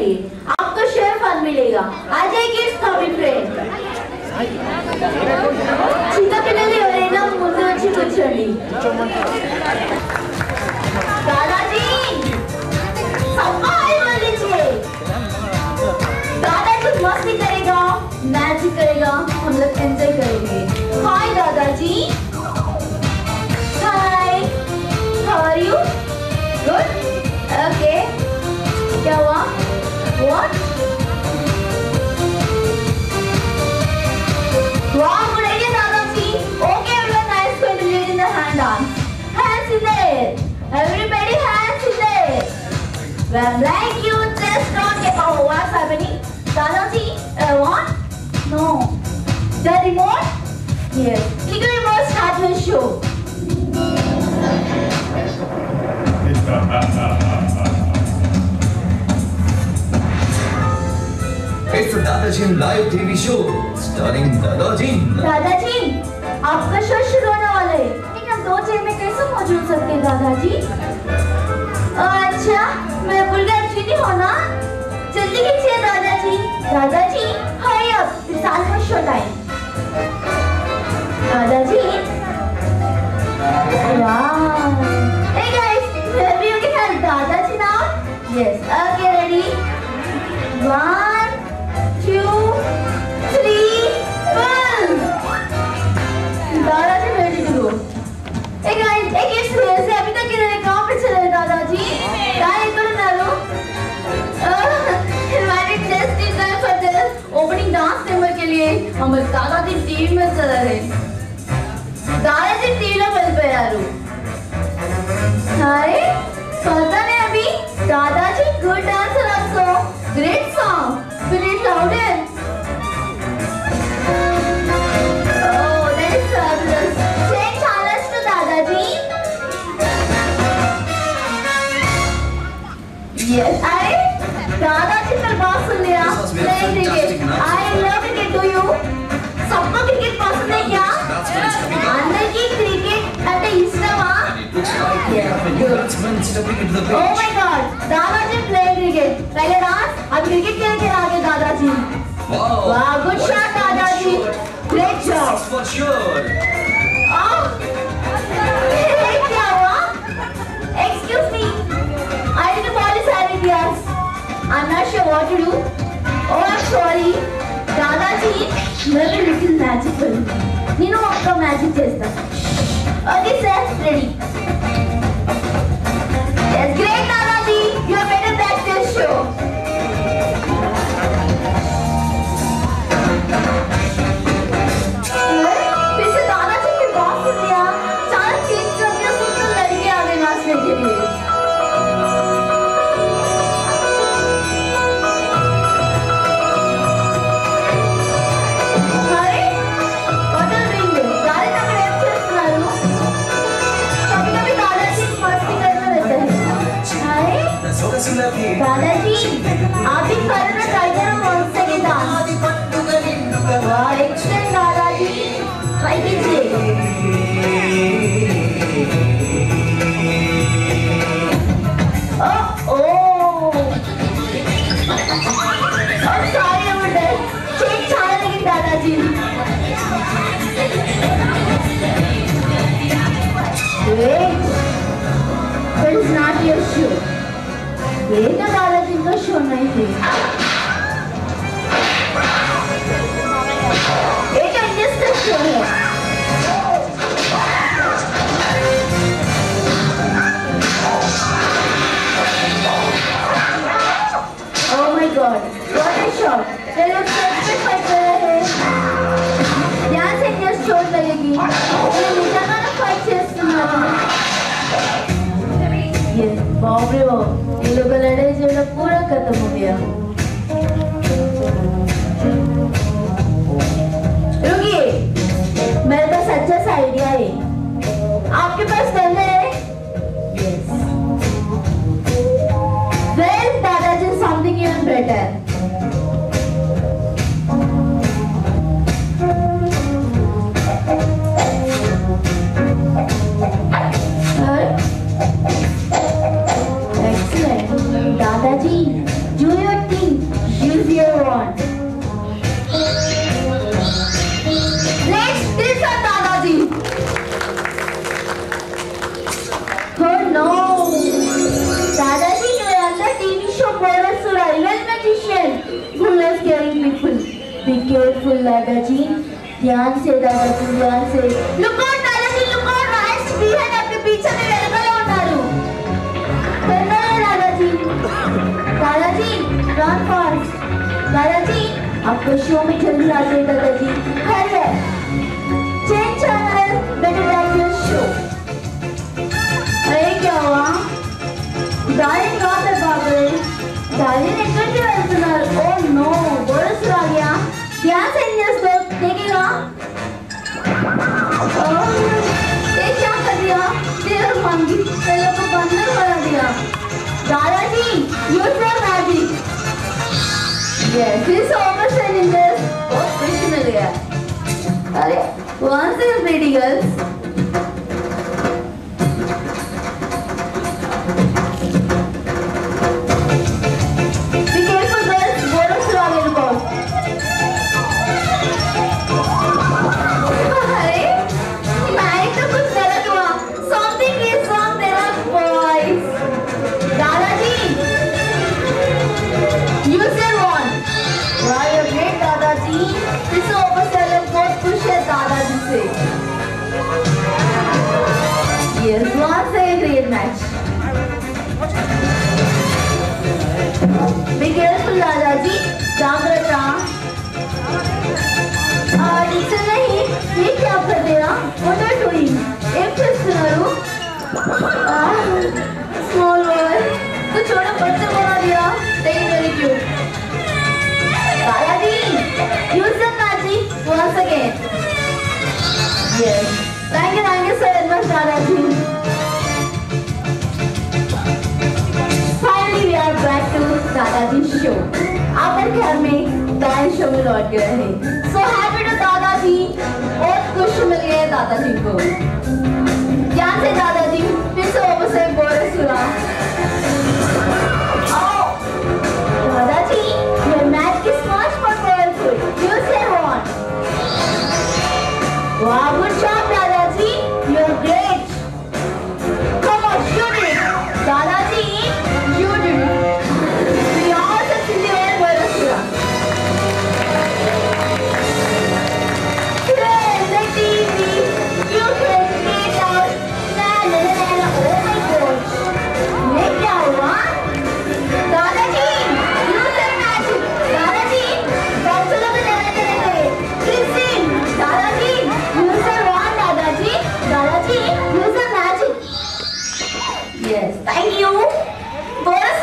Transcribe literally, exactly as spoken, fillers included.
चाहिए, आपको share fun मिलेगा। आ जाइए स्टॉपी फ्रेंड। चिंता पिल्लली ఎవరైనా ముందు వచ్చి కూర్చోండి। दादाजी सबको हाय बोल दीजिए। दादा कुछ मस्ती करेगा, मैजिक करेगा, हम लोग एंजॉय करेंगे। हाय दादाजी। Hi, how are you? Good, okay. क्या हुआ? What? Wow, good idea, Dadaji. Okay, everyone, now is going to lead in the hand dance. Hands in the air. Everybody, hands in the air. Well, like you just don't get. Oh, what's happening? Dadaji, uh, what? No. The remote? Yes. Click the remote, start your show. It's the Dadaji live T V show starring Dadaji. दादाजी, आपका show शुरू होने वाला है। लेकिन हम दो chair में कैसे मौजूद सकते हैं दादाजी? अच्छा, मैं भूल गया एक्चुअली होना। जल्दी कीजिए दादाजी। दादाजी, hurry up, it's almost show time. दादाजी, wow. Hey guys, maybe you can help दादाजी now. Yes, okay, ready? One. Two, three, one. दादाजी ready to go. Hey guys, एक इस वजह से अभी तक इन्होंने कहाँ पे चले दादाजी? क्या ये करो ना लो? Invited just in time for the opening dance number के लिए हमारे दादाजी टीवी में चला रहे। दादाजी टीवी लो बल पे यारो। हाय, पता नहीं अभी दादाजी good dancer also, great song. Will it louder? Oh, that is fabulous. Change channels to Dadaji. Yes, I Dadaji पर बात सुन लिया। Playing cricket. I love cricket. Do you? सबको cricket पसंद है क्या? अंदर की cricket అంటే ఇష్టమా? Oh my God, Dadaji playing cricket. पहले डांस, अब cricket खेल के आगे दादाजी। Wow, wow, good shot दादाजी. Great job. For sure. Oh, hey, क्या हुआ? Excuse me, I need to polish ideas. I'm not sure what to do. Oh, I'm sorry. दादाजी, मैं भी little magical. నేను ఒక్క magic చేస్తా. Okay, sir, ready. Yes, great Dadaji. You are better than this show. फिर से दादाजी की बात सुन लिया। चार चेंज करके सुनकर लड़के आ गए नाचने के लिए। अरे, what are you doing? दादी तक रेप చేస్తున్నారు। कभी-कभी दादाजी मस्ती करते रहते हैं। हाय, दादाजी, आप भी करना ट्राई करो once second dance। वाह, excellent दादाजी, ट्राई कीजिए। Oh, oh, I'm sorry about that. Change channel again दादाजी। Great, but it's not your show. ये तो दादाजी का शो नहीं थे। ये तो इंडस्ट्री शो है। Oh my God, what a shot! ये लोग सच में फाइट कर रहे हैं। यहाँ से इंडस्ट्री शॉट लगेगी। ये नीचे का ना फाइट చేస్తున్నారు। ये बाप रे बाप, ये लोग का लड़ाई झगड़ा पूरा खत्म हो गया। रुकिए, मेरे पास अच्छा सा आइडिया है। आपके पास गन है? Yes. Well, दादाजी, something even better. Excellent. दादाजी, do your Be careful, दादाजी. ध्यान से दादाजी, ध्यान से. Look out, दादाजी, look out. Ryan behind आपके पीछे में वेलकम उठारू. करना है दादाजी. दादाजी, run fast. दादाजी, आपको शो में जल्दी आते हैं दादाजी. Hurry up. Change channel. Better like your show. अरे क्या हुआ? Darling got the bubble. Darling ఎక్కడికి వెళ్తున్నారు? Oh no, బోరస్ आ गया. ध्यान से इंजन देखेगा. ये क्या कर दिया? तेरे मांगी तेरे को बंदर बना दिया. दादाजी, use your magic. Yes, this officer ninjas बहुत खुशी मिल गया. अरे, once is pretty girls. Yes, once a great match. Be careful, दादाजी. जागृता. टीचर नहीं, ये क्या कर दिया? What are you doing? एक चुस्कुनारू. Small boy. तो छोटा बच्चा बना दिया. Very very cute. दादाजी, use the magic once again. Yes. Thank you, thank you so much, दादाजी. Finally, we are back to दादाजी show. आपके घर में डांस शो में लौट गए हैं. So happy to दादाजी. बहुत खुश मिल गए दादाजी को. ध्यान से दादाजी. फिर से ऊपर से बोरस हुआ. Oh, दादाजी, your magic is much more powerful. You say what? Wow, good job, दादाजी. You're great. Come on, shoot it. दादाजी, you did it. We all succeeded in Borasura. Today, the T V, you can get out. Na na na na. Oh my gosh. ये क्या हुआ? दादाजी, you said magic. दादाजी, बच्चों को देना चाहिए. Listen, दादाजी, you said what, दादाजी? दादाजी, you said magic. Yes, thank you. Boris